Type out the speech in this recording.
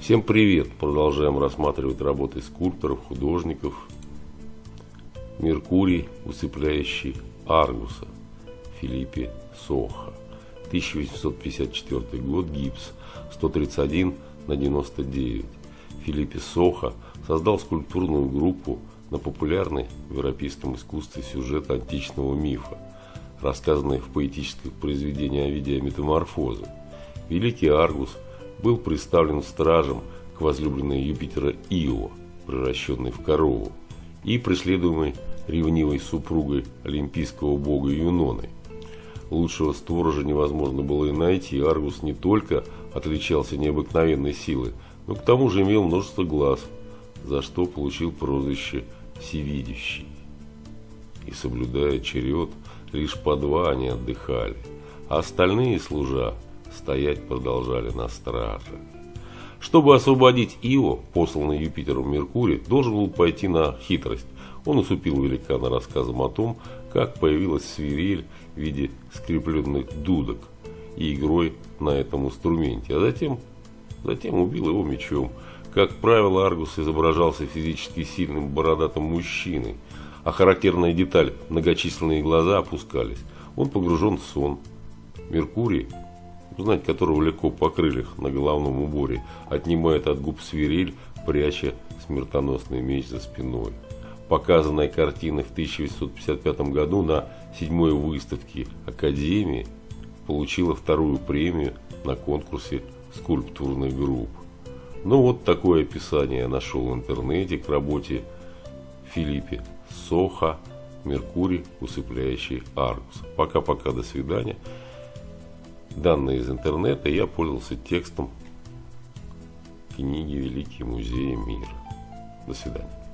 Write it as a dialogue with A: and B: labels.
A: Всем привет! Продолжаем рассматривать работы скульпторов, художников. Меркурий, усыпляющий Аргуса, Филиппе Сохо. 1854 год, гипс, 131/99. Филиппе Сохо создал скульптурную группу на популярный в европейском искусстве сюжет античного мифа, рассказанный в поэтических произведениях Овидия «Метаморфозы». Великий Аргус был представлен стражем к возлюбленной Юпитера Ио, превращенной в корову, и преследуемой ревнивой супругой олимпийского бога Юноной. Лучшего сторожа невозможно было и найти. Аргус не только отличался необыкновенной силой, но к тому же имел множество глаз, за что получил прозвище «Всевидящий». И, соблюдая черед, лишь по два они отдыхали, а остальные, служа, стоять продолжали на страже. Чтобы освободить Ио, посланный Юпитером Меркурий должен был пойти на хитрость. Он усыпил великана рассказом о том, как появилась свирель в виде скрепленных дудок и игрой на этом инструменте, а затем убил его мечом. Как правило, Аргус изображался физически сильным бородатым мужчиной, а характерная деталь – многочисленные глаза опускались. Он погружен в сон. Меркурий, узнать которого легко по крыльях на головном уборе, отнимает от губ свирель, пряча смертоносный меч за спиной. Показанная картина в 1855 году на 7-й выставке Академии получила вторую премию на конкурсе скульптурных групп. Ну вот такое описание я нашел в интернете к работе Филиппе Сохо «Меркурий, усыпляющий Аргуса». Пока-пока, до свидания. Данные из интернета, я пользовался текстом книги «Великие музеи мира». До свидания.